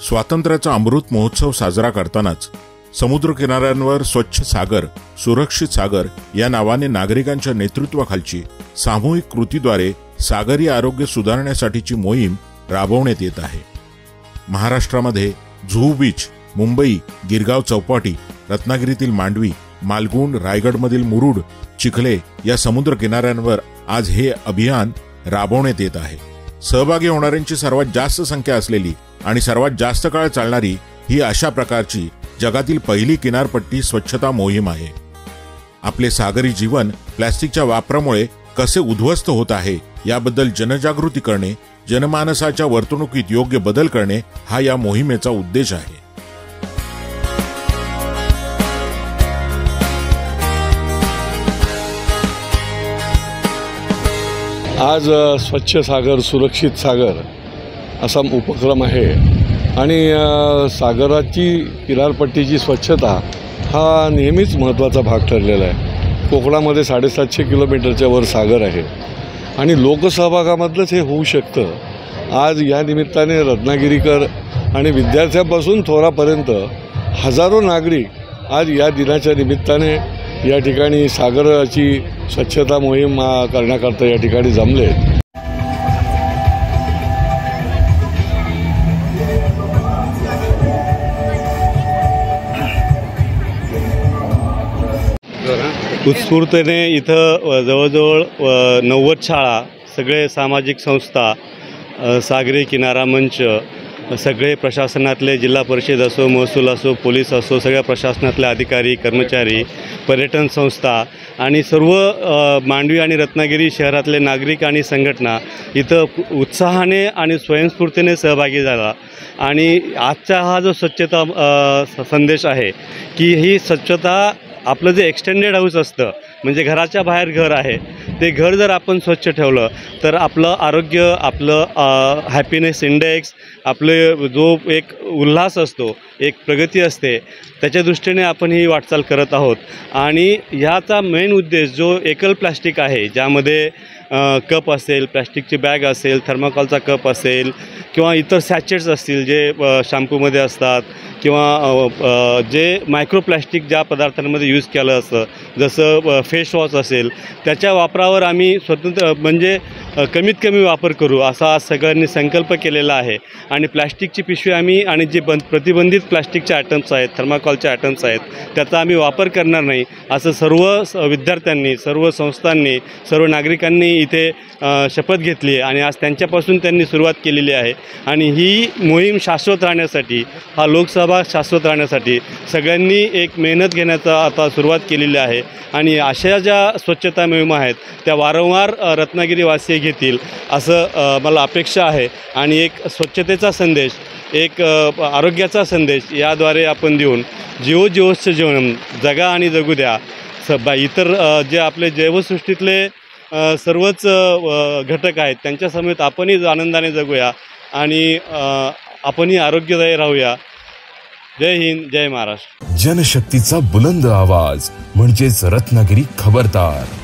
स्वातंत्र्याचा अमृत महोत्सव साजरा करतानाच समुद्र किनाऱ्यांवर स्वच्छ सागर सुरक्षित सागर या नावाने नागरिकांच्या नेतृत्वाखालची सामूहिक कृतीद्वारे सागरी आरोग्य सुधारण्यासाठीची मोहीम राबवण्यात येत आहे। महाराष्ट्रामध्ये जुहू बीच, मुंबई गिरगाव चौपाटी, रत्नागिरीतील मांडवी, मालगुंड, रायगडमधील मुरुड, चिखले या समुद्र किनाऱ्यांवर आज हे अभियान राबवण्यात येत आहे। सहभागी होणाऱ्यांची सर्वात जास्त संख्या असलेली आणि सर्वात जास्त काळ चालणारी ही अशा प्रकारची जगातील पहिली किनारपट्टी स्वच्छता मोहीम आहे। आपले सागरी जीवन प्लास्टिकच्या वापरामुळे कसे उद्ध्वस्त होत आहे याबद्दल जनजागृती करणे, जनमानसाच्या वर्तणुकीत योग्य बदल करणे हा या मोहिमेचा उद्देश आहे। आज स्वच्छ सागर सुरक्षित सागर असा उपक्रम आहे आणि सागराची किनारपट्टीची स्वच्छता हा नेहमीच महत्त्वाचा भाग ठरलेला आहे। कोकणामध्ये 750 किलोमीटरच्या वर सागर आहे आणि लोकसहभागामधलंच हे होऊ शकतं। आज या निमित्ताने रत्नागिरीकर आणि विद्यार्थ्यांपासून थोरापर्यंत हजारो नागरिक आज या दिनाच्या निमित्ताने या ठिकाणी सागराची स्वच्छता मोहीम करण्याकरता या ठिकाणी जमले। उत्स्फूर्ततेने इथं जवळजवळ 90 शाळा, सगळे सामाजिक संस्था, सागरी किनारा मंच, सगळे प्रशासनातले जिल्हा परिषद असो, महसूल असो, पोलीस असो, सगळ्या प्रशासनातले अधिकारी, कर्मचारी, पर्यटन संस्था आणि सर्व मांडवी आणि रत्नागिरी शहरातले नागरिक आणि संघटना इथं उत्साहाने आणि स्वयंस्फूर्तीने सहभागी झाला। आणि आजचा हा जो स्वच्छता संदेश आहे की ही स्वच्छता आपलं जे एक्सटेंडेड हाऊस असतं, म्हणजे घराच्या बाहेर घर आहे, ते घर जर आपण स्वच्छ ठेवलं तर आपलं आरोग्य, आपलं हॅपीनेस इंडेक्स, आपले जो एक उल्हास असतो, एक प्रगती असते, त्याच्या दृष्टीने आपण ही वाटचाल करत आहोत। आणि ह्याचा मेन उद्देश जो एकल प्लास्टिक आहे, ज्यामध्ये कप असेल, प्लास्टिकची बॅग असेल, थर्माकोलचा कप असेल किंवा इतर सॅचेट्स असतील जे शॅम्पूमध्ये असतात किंवा जे मायक्रोप्लास्टिक ज्या पदार्थांमध्ये यूज केलं असतं, जसं फेस वॉश असेल, त्याच्या वापरावर आम्ही स्वतंत्र म्हणजे कमीत कमी वापर करू असा सगळ्यांनी संकल्प केलेला आहे। आणि प्लास्टिकची पिशवी आम्ही आणि जे प्रतिबंधित प्लास्टिकचे आयटम्स आहेत, थर्माकोलचे आयटम्स आहेत, त्याचा आम्ही वापर करणार नाही असं सर्व विद्यार्थ्यांनी, सर्व संस्थांनी, सर्व नागरिकांनी इथे शपथ घेतली आहे आणि आज त्यांच्यापासून त्यांनी सुरुवात केलेली आहे। आणि ही मोहीम शाश्वत राहण्यासाठी, हा लोकसहभाग शाश्वत राहण्यासाठी सगळ्यांनी एक मेहनत घेण्याचा आता सुरुवात केलेली आहे। आणि अशा ज्या स्वच्छता मोहिमा आहेत त्या वारंवार रत्नागिरीवासी घेतील असं मला अपेक्षा आहे। आणि एक स्वच्छतेचा संदेश, एक आरोग्याचा संदेश याद्वारे आपण देऊन जीवोजीवस्य जीवनम, जगा आणि जगू द्या, इतर जे आपले जैवसृष्टीतले सर्वच घटक आहेत त्यांच्यासमेत आपणही आनंदाने जगूया आणि आपणही आरोग्यदायी राहूया। जय हिंद, जय महाराष्ट्र। जनशक्तीचा बुलंद आवाज म्हणजेच रत्नागिरी खबरदार।